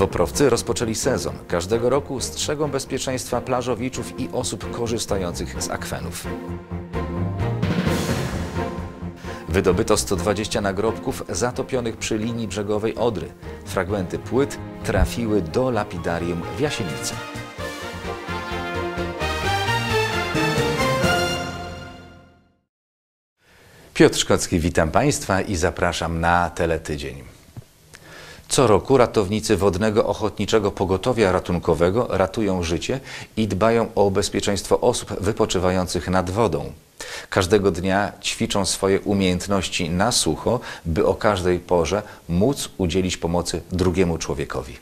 Woprowcy rozpoczęli sezon. Każdego roku strzegą bezpieczeństwa plażowiczów i osób korzystających z akwenów. Wydobyto 120 nagrobków zatopionych przy linii brzegowej Odry. Fragmenty płyt trafiły do lapidarium w Jasienicy. Piotr Szkocki, witam Państwa i zapraszam na Teletydzień. Co roku ratownicy Wodnego Ochotniczego Pogotowia Ratunkowego ratują życie i dbają o bezpieczeństwo osób wypoczywających nad wodą. Każdego dnia ćwiczą swoje umiejętności na sucho, by o każdej porze móc udzielić pomocy drugiemu człowiekowi.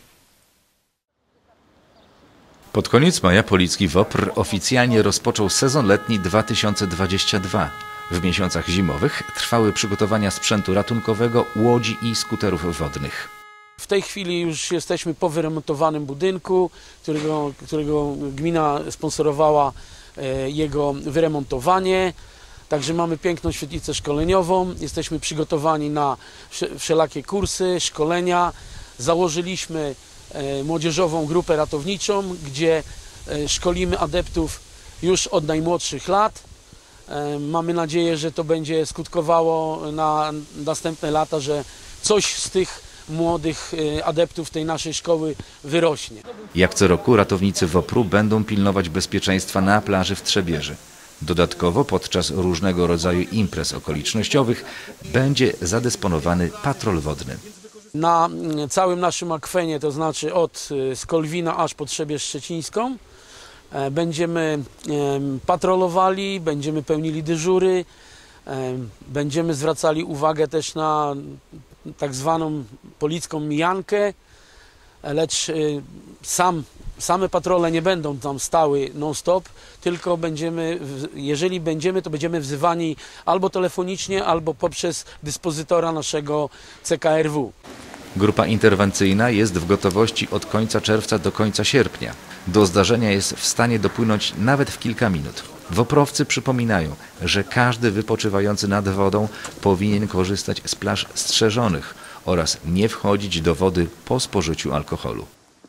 Pod koniec maja Policki WOPR oficjalnie rozpoczął sezon letni 2022. W miesiącach zimowych trwały przygotowania sprzętu ratunkowego, łodzi i skuterów wodnych. W tej chwili już jesteśmy po wyremontowanym budynku, którego gmina sponsorowała jego wyremontowanie. Także mamy piękną świetlicę szkoleniową, jesteśmy przygotowani na wszelakie kursy, szkolenia. Założyliśmy młodzieżową grupę ratowniczą, gdzie szkolimy adeptów już od najmłodszych lat. Mamy nadzieję, że to będzie skutkowało na następne lata, że coś z tych młodych adeptów tej naszej szkoły wyrośnie. Jak co roku ratownicy WOPR-u będą pilnować bezpieczeństwa na plaży w Trzebieży. Dodatkowo podczas różnego rodzaju imprez okolicznościowych będzie zadysponowany patrol wodny. Na całym naszym akwenie, to znaczy od Skolwina aż po Trzebież Szczecińską, będziemy patrolowali, będziemy pełnili dyżury, będziemy zwracali uwagę też na tak zwaną policką mijankę, lecz same patrole nie będą tam stały non-stop, tylko jeżeli będziemy, to będziemy wzywani albo telefonicznie, albo poprzez dyspozytora naszego CKRW. Grupa interwencyjna jest w gotowości od końca czerwca do końca sierpnia. Do zdarzenia jest w stanie dopłynąć nawet w kilka minut. Woprowcy przypominają, że każdy wypoczywający nad wodą powinien korzystać z plaż strzeżonych oraz nie wchodzić do wody po spożyciu alkoholu.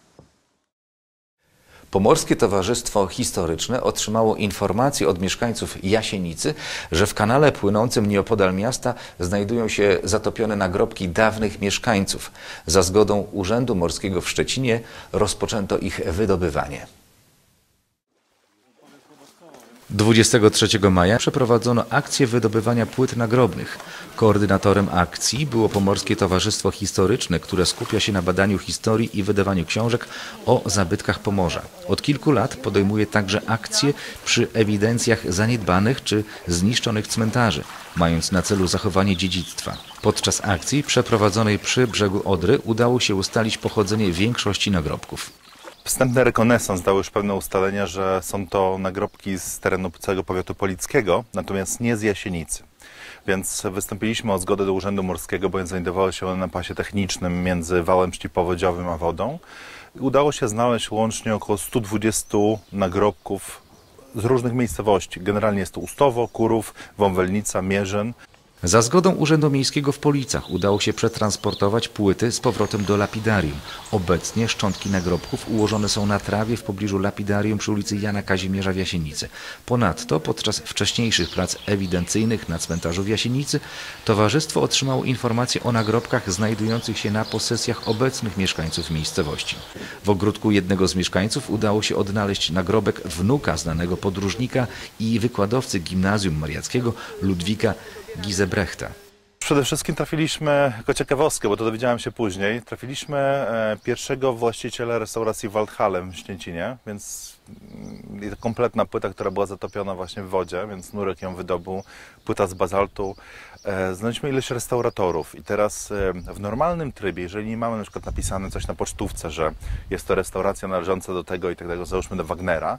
Pomorskie Towarzystwo Historyczne otrzymało informację od mieszkańców Jasienicy, że w kanale płynącym nieopodal miasta znajdują się zatopione nagrobki dawnych mieszkańców. Za zgodą Urzędu Morskiego w Szczecinie rozpoczęto ich wydobywanie. 23 maja przeprowadzono akcję wydobywania płyt nagrobnych. Koordynatorem akcji było Pomorskie Towarzystwo Historyczne, które skupia się na badaniu historii i wydawaniu książek o zabytkach Pomorza. Od kilku lat podejmuje także akcje przy ewidencjach zaniedbanych czy zniszczonych cmentarzy, mając na celu zachowanie dziedzictwa. Podczas akcji przeprowadzonej przy brzegu Odry udało się ustalić pochodzenie większości nagrobków. Wstępny rekonesans dał już pewne ustalenia, że są to nagrobki z terenu całego powiatu polickiego, natomiast nie z Jasienicy. Więc wystąpiliśmy o zgodę do Urzędu Morskiego, bowiem znajdowały się one na pasie technicznym między wałem szcipowodziowym a wodą. Udało się znaleźć łącznie około 120 nagrobków z różnych miejscowości. Generalnie jest to Ustowo, Kurów, Wąwelnica, Mierzyn. Za zgodą Urzędu Miejskiego w Policach udało się przetransportować płyty z powrotem do lapidarium. Obecnie szczątki nagrobków ułożone są na trawie w pobliżu lapidarium przy ulicy Jana Kazimierza w Jasienicy. Ponadto podczas wcześniejszych prac ewidencyjnych na cmentarzu w Jasienicy towarzystwo otrzymało informacje o nagrobkach znajdujących się na posesjach obecnych mieszkańców miejscowości. W ogródku jednego z mieszkańców udało się odnaleźć nagrobek wnuka znanego podróżnika i wykładowcy Gimnazjum Mariackiego Ludwika Gisebrechta. Przede wszystkim trafiliśmy, jako ciekawostkę, bo to dowiedziałem się później, trafiliśmy pierwszego właściciela restauracji Waldhalem w Śnięcinie, więc kompletna płyta, która była zatopiona właśnie w wodzie, więc nurek ją wydobył, płyta z bazaltu. Znaleźliśmy ileś restauratorów i teraz w normalnym trybie, jeżeli nie mamy na przykład napisane coś na pocztówce, że jest to restauracja należąca do tego i tak dalej, załóżmy do Wagnera,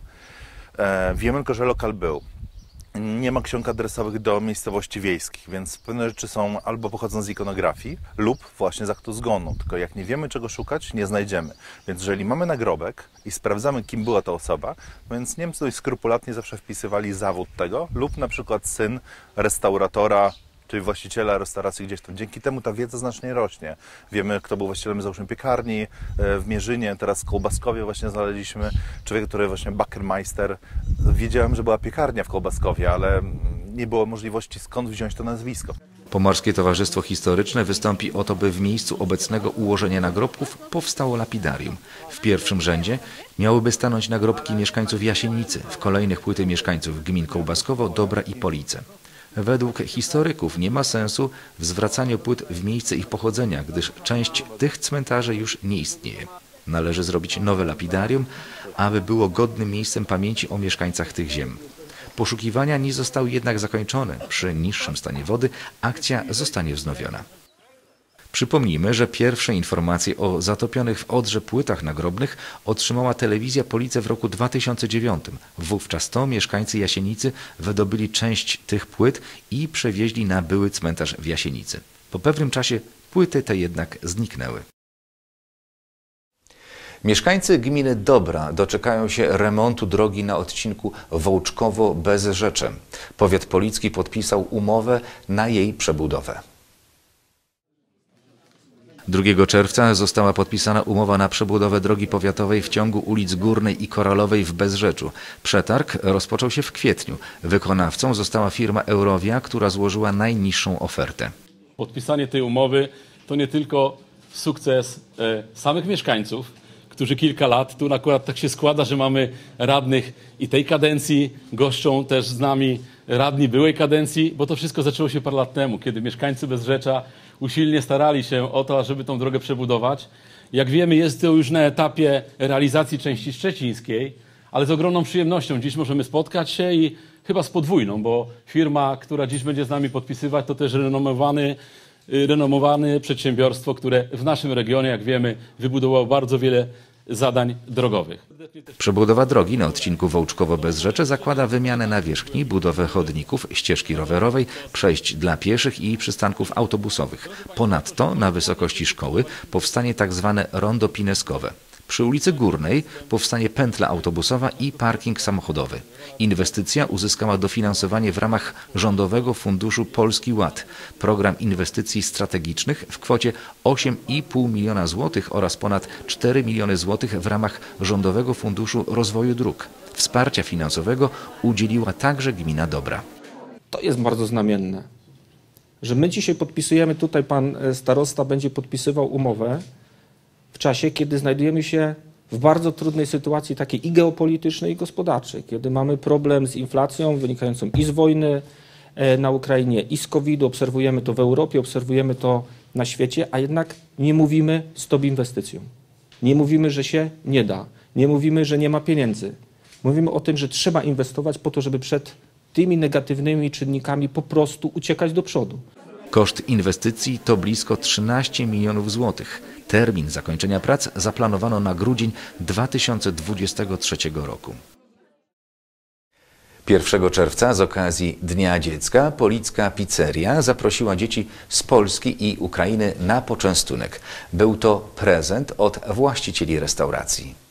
wiemy tylko, że lokal był. Nie ma ksiąg adresowych do miejscowości wiejskich, więc pewne rzeczy są albo pochodzą z ikonografii lub właśnie z aktu zgonu. Tylko jak nie wiemy czego szukać, nie znajdziemy. Więc jeżeli mamy nagrobek i sprawdzamy kim była ta osoba, więc Niemcy dość skrupulatnie zawsze wpisywali zawód tego lub na przykład syn restauratora czyli właściciela restauracji gdzieś tam. Dzięki temu ta wiedza znacznie rośnie. Wiemy, kto był właścicielem, załóżmy, piekarni w Mierzynie, teraz w Kołbaskowie właśnie znaleźliśmy człowieka, który właśnie Bakermeister. Wiedziałem, że była piekarnia w Kołbaskowie, ale nie było możliwości, skąd wziąć to nazwisko. Pomorskie Towarzystwo Historyczne wystąpi o to, by w miejscu obecnego ułożenia nagrobków powstało lapidarium. W pierwszym rzędzie miałyby stanąć nagrobki mieszkańców Jasienicy, w kolejnych płyty mieszkańców gmin Kołbaskowo, Dobra i Police. Według historyków nie ma sensu w zwracaniu płyt w miejsce ich pochodzenia, gdyż część tych cmentarzy już nie istnieje. Należy zrobić nowe lapidarium, aby było godnym miejscem pamięci o mieszkańcach tych ziem. Poszukiwania nie zostały jednak zakończone. Przy niższym stanie wody akcja zostanie wznowiona. Przypomnijmy, że pierwsze informacje o zatopionych w Odrze płytach nagrobnych otrzymała telewizja Police w roku 2009. Wówczas to mieszkańcy Jasienicy wydobyli część tych płyt i przewieźli na były cmentarz w Jasienicy. Po pewnym czasie płyty te jednak zniknęły. Mieszkańcy gminy Dobra doczekają się remontu drogi na odcinku Wołczkowo-Bezrzecze. Powiat policki podpisał umowę na jej przebudowę. 2 czerwca została podpisana umowa na przebudowę drogi powiatowej w ciągu ulic Górnej i Koralowej w Bezrzeczu. Przetarg rozpoczął się w kwietniu. Wykonawcą została firma Eurovia, która złożyła najniższą ofertę. Podpisanie tej umowy to nie tylko sukces samych mieszkańców, którzy kilka lat, tu akurat tak się składa, że mamy radnych i tej kadencji, goszczą też z nami radni byłej kadencji, bo to wszystko zaczęło się parę lat temu, kiedy mieszkańcy Bezrzecza usilnie starali się o to, żeby tą drogę przebudować. Jak wiemy, jest to już na etapie realizacji części szczecińskiej, ale z ogromną przyjemnością dziś możemy spotkać się i chyba z podwójną, bo firma, która dziś będzie z nami podpisywać, to też renomowane przedsiębiorstwo, które w naszym regionie, jak wiemy, wybudowało bardzo wiele zadań drogowych. Przebudowa drogi na odcinku Wołczkowo-Bezrzecze zakłada wymianę nawierzchni, budowę chodników, ścieżki rowerowej, przejść dla pieszych i przystanków autobusowych. Ponadto na wysokości szkoły powstanie tzw. rondo pineskowe. Przy ulicy Górnej powstanie pętla autobusowa i parking samochodowy. Inwestycja uzyskała dofinansowanie w ramach Rządowego Funduszu Polski Ład, program inwestycji strategicznych w kwocie 8,5 miliona złotych oraz ponad 4 miliony złotych w ramach Rządowego Funduszu Rozwoju Dróg. Wsparcia finansowego udzieliła także gmina Dobra. To jest bardzo znamienne, że my dzisiaj podpisujemy, tutaj pan starosta będzie podpisywał umowę w czasie, kiedy znajdujemy się w bardzo trudnej sytuacji takiej i geopolitycznej, i gospodarczej, kiedy mamy problem z inflacją wynikającą i z wojny na Ukrainie, i z COVID-u, obserwujemy to w Europie, obserwujemy to na świecie, a jednak nie mówimy stop inwestycjom. Nie mówimy, że się nie da. Nie mówimy, że nie ma pieniędzy. Mówimy o tym, że trzeba inwestować po to, żeby przed tymi negatywnymi czynnikami po prostu uciekać do przodu. Koszt inwestycji to blisko 13 milionów złotych. Termin zakończenia prac zaplanowano na grudzień 2023 roku. 1 czerwca z okazji Dnia Dziecka Policka Pizzeria zaprosiła dzieci z Polski i Ukrainy na poczęstunek. Był to prezent od właścicieli restauracji.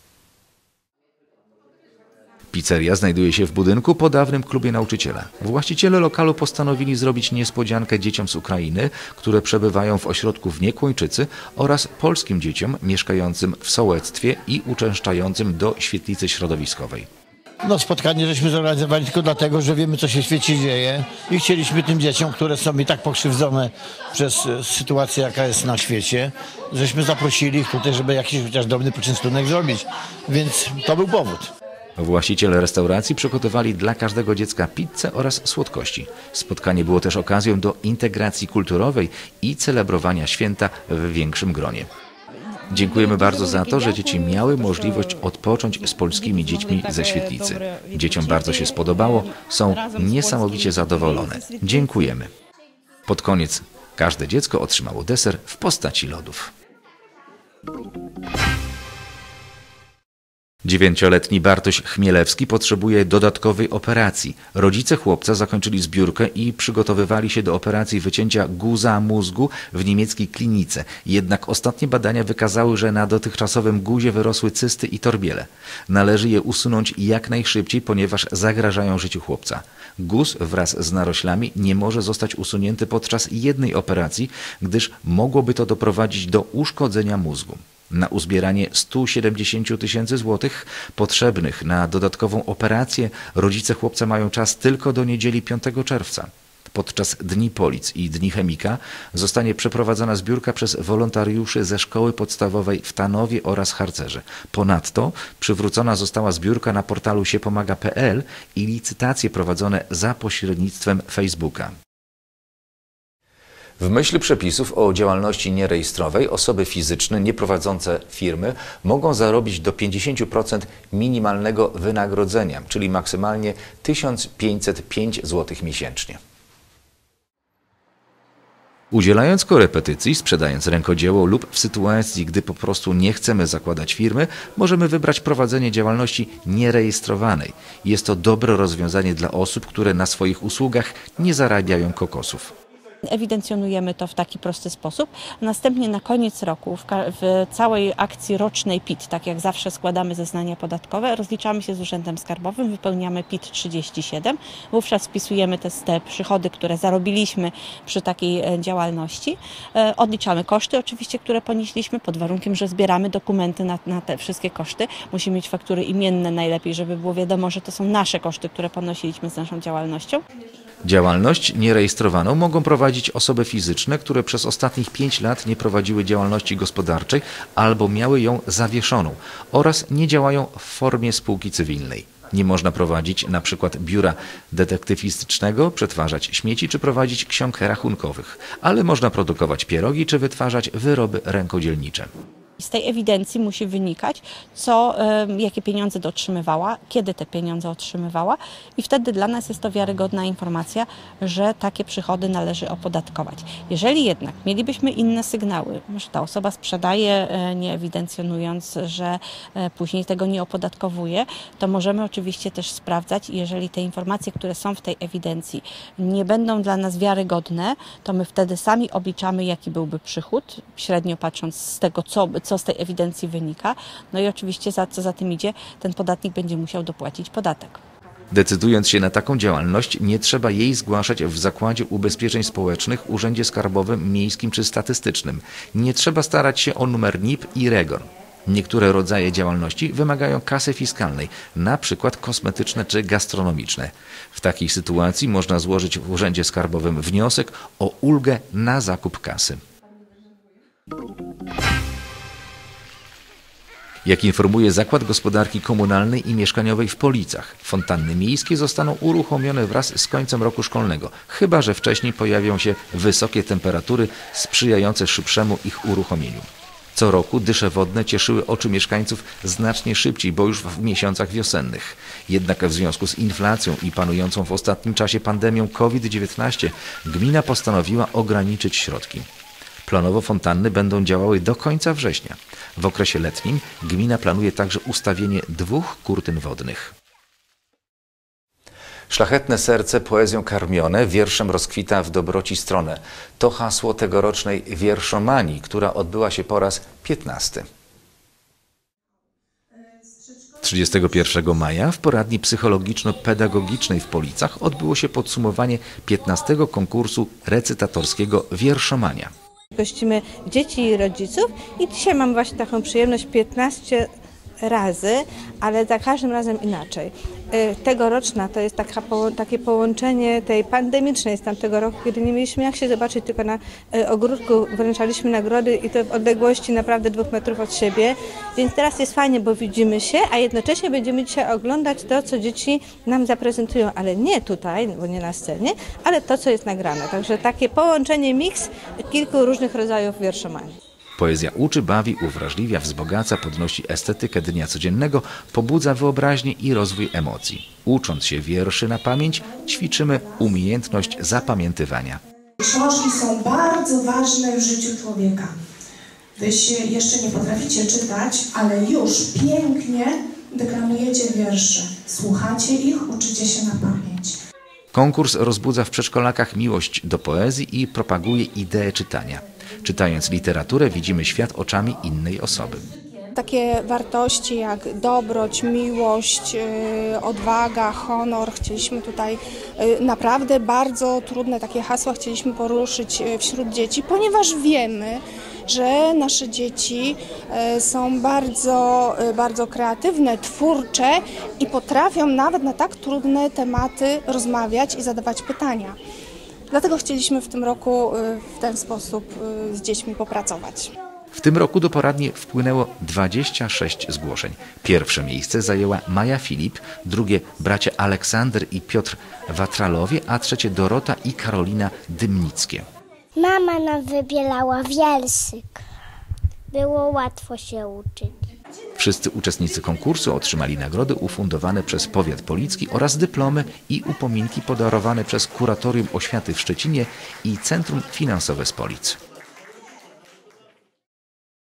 Pizzeria znajduje się w budynku po dawnym klubie nauczyciela. Właściciele lokalu postanowili zrobić niespodziankę dzieciom z Ukrainy, które przebywają w ośrodku w Niekłończycy, oraz polskim dzieciom mieszkającym w sołectwie i uczęszczającym do świetlicy środowiskowej. No, spotkanie żeśmy zorganizowali tylko dlatego, że wiemy, co się w świecie dzieje i chcieliśmy tym dzieciom, które są i tak pokrzywdzone przez sytuację, jaka jest na świecie, żeśmy zaprosili ich tutaj, żeby jakiś chociaż drobny poczęstunek zrobić, więc to był powód. Właściciele restauracji przygotowali dla każdego dziecka pizzę oraz słodkości. Spotkanie było też okazją do integracji kulturowej i celebrowania święta w większym gronie. Dziękujemy bardzo za to, że dzieci miały możliwość odpocząć z polskimi dziećmi ze świetlicy. Dzieciom bardzo się spodobało, są niesamowicie zadowolone. Dziękujemy. Pod koniec każde dziecko otrzymało deser w postaci lodów. 9-letni Bartoś Chmielewski potrzebuje dodatkowej operacji. Rodzice chłopca zakończyli zbiórkę i przygotowywali się do operacji wycięcia guza mózgu w niemieckiej klinice. Jednak ostatnie badania wykazały, że na dotychczasowym guzie wyrosły cysty i torbiele. Należy je usunąć jak najszybciej, ponieważ zagrażają życiu chłopca. Guz wraz z naroślami nie może zostać usunięty podczas jednej operacji, gdyż mogłoby to doprowadzić do uszkodzenia mózgu. Na uzbieranie 170 000 złotych potrzebnych na dodatkową operację rodzice chłopca mają czas tylko do niedzieli 5 czerwca. Podczas Dni Polic i Dni Chemika zostanie przeprowadzona zbiórka przez wolontariuszy ze szkoły podstawowej w Tanowie oraz Harcerze. Ponadto przywrócona została zbiórka na portalu siepomaga.pl i licytacje prowadzone za pośrednictwem Facebooka. W myśl przepisów o działalności nierejestrowej osoby fizyczne nieprowadzące firmy mogą zarobić do 50% minimalnego wynagrodzenia, czyli maksymalnie 1505 zł miesięcznie. Udzielając korepetycji, sprzedając rękodzieło lub w sytuacji, gdy po prostu nie chcemy zakładać firmy, możemy wybrać prowadzenie działalności nierejestrowanej. Jest to dobre rozwiązanie dla osób, które na swoich usługach nie zarabiają kokosów. Ewidencjonujemy to w taki prosty sposób. Następnie na koniec roku w całej akcji rocznej PIT, tak jak zawsze składamy zeznania podatkowe, rozliczamy się z Urzędem Skarbowym, wypełniamy PIT 37. Wówczas wpisujemy te przychody, które zarobiliśmy przy takiej działalności. Odliczamy koszty oczywiście, które ponieśliśmy, pod warunkiem, że zbieramy dokumenty na te wszystkie koszty. Musimy mieć faktury imienne najlepiej, żeby było wiadomo, że to są nasze koszty, które ponosiliśmy z naszą działalnością. Działalność nierejestrowaną mogą prowadzić osoby fizyczne, które przez ostatnich 5 lat nie prowadziły działalności gospodarczej albo miały ją zawieszoną oraz nie działają w formie spółki cywilnej. Nie można prowadzić np. biura detektywistycznego, przetwarzać śmieci czy prowadzić ksiąg rachunkowych, ale można produkować pierogi czy wytwarzać wyroby rękodzielnicze. Z tej ewidencji musi wynikać, jakie pieniądze otrzymywała, kiedy te pieniądze otrzymywała i wtedy dla nas jest to wiarygodna informacja, że takie przychody należy opodatkować. Jeżeli jednak mielibyśmy inne sygnały, że ta osoba sprzedaje nie ewidencjonując, że później tego nie opodatkowuje, to możemy oczywiście też sprawdzać i jeżeli te informacje, które są w tej ewidencji nie będą dla nas wiarygodne, to my wtedy sami obliczamy, jaki byłby przychód, średnio patrząc z tego, co z tej ewidencji wynika. No i oczywiście co za tym idzie, ten podatnik będzie musiał dopłacić podatek. Decydując się na taką działalność, nie trzeba jej zgłaszać w Zakładzie Ubezpieczeń Społecznych, Urzędzie Skarbowym, Miejskim czy Statystycznym. Nie trzeba starać się o numer NIP i REGON. Niektóre rodzaje działalności wymagają kasy fiskalnej, na przykład kosmetyczne czy gastronomiczne. W takiej sytuacji można złożyć w Urzędzie Skarbowym wniosek o ulgę na zakup kasy. Jak informuje Zakład Gospodarki Komunalnej i Mieszkaniowej w Policach, fontanny miejskie zostaną uruchomione wraz z końcem roku szkolnego, chyba że wcześniej pojawią się wysokie temperatury sprzyjające szybszemu ich uruchomieniu. Co roku dysze wodne cieszyły oczy mieszkańców znacznie szybciej, bo już w miesiącach wiosennych. Jednak w związku z inflacją i panującą w ostatnim czasie pandemią COVID-19 gmina postanowiła ograniczyć środki. Planowo fontanny będą działały do końca września. W okresie letnim gmina planuje także ustawienie 2 kurtyn wodnych. Szlachetne serce poezją karmione, wierszem rozkwita w dobroci stronę. To hasło tegorocznej wierszomanii, która odbyła się po raz 15. 31 maja w poradni psychologiczno-pedagogicznej w Policach odbyło się podsumowanie 15. konkursu recytatorskiego Wierszomania. Gościmy dzieci i rodziców i dzisiaj mam właśnie taką przyjemność 15 razy, ale za każdym razem inaczej. Tegoroczna to jest takie połączenie tej pandemicznej z tamtego roku, kiedy nie mieliśmy jak się zobaczyć, tylko na ogródku wręczaliśmy nagrody i to w odległości naprawdę 2 metrów od siebie, więc teraz jest fajnie, bo widzimy się, a jednocześnie będziemy dzisiaj oglądać to, co dzieci nam zaprezentują, ale nie tutaj, bo nie na scenie, ale to, co jest nagrane. Także takie połączenie, miks kilku różnych rodzajów wierszomanii. Poezja uczy, bawi, uwrażliwia, wzbogaca, podnosi estetykę dnia codziennego, pobudza wyobraźnię i rozwój emocji. Ucząc się wierszy na pamięć, ćwiczymy umiejętność zapamiętywania. Książki są bardzo ważne w życiu człowieka. Wy się jeszcze nie potraficie czytać, ale już pięknie deklamujecie wiersze. Słuchacie ich, uczycie się na pamięć. Konkurs rozbudza w przedszkolakach miłość do poezji i propaguje ideę czytania. Czytając literaturę, widzimy świat oczami innej osoby. Takie wartości jak dobroć, miłość, odwaga, honor, chcieliśmy tutaj naprawdę bardzo trudne takie hasła chcieliśmy poruszyć wśród dzieci, ponieważ wiemy, że nasze dzieci są bardzo kreatywne, twórcze i potrafią nawet na tak trudne tematy rozmawiać i zadawać pytania. Dlatego chcieliśmy w tym roku w ten sposób z dziećmi popracować. W tym roku do poradni wpłynęło 26 zgłoszeń. Pierwsze miejsce zajęła Maja Filip, drugie bracia Aleksander i Piotr Watralowie, a trzecie Dorota i Karolina Dymnickie. Mama nam wybielała wierszyk. Było łatwo się uczyć. Wszyscy uczestnicy konkursu otrzymali nagrody ufundowane przez Powiat Policki oraz dyplomy i upominki podarowane przez Kuratorium Oświaty w Szczecinie i Centrum Finansowe z Polic.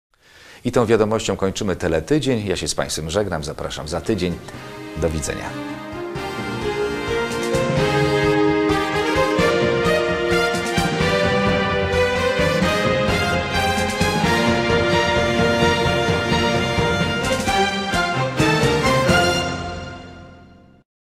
I tą wiadomością kończymy Teletydzień. Ja się z Państwem żegnam, zapraszam za tydzień. Do widzenia.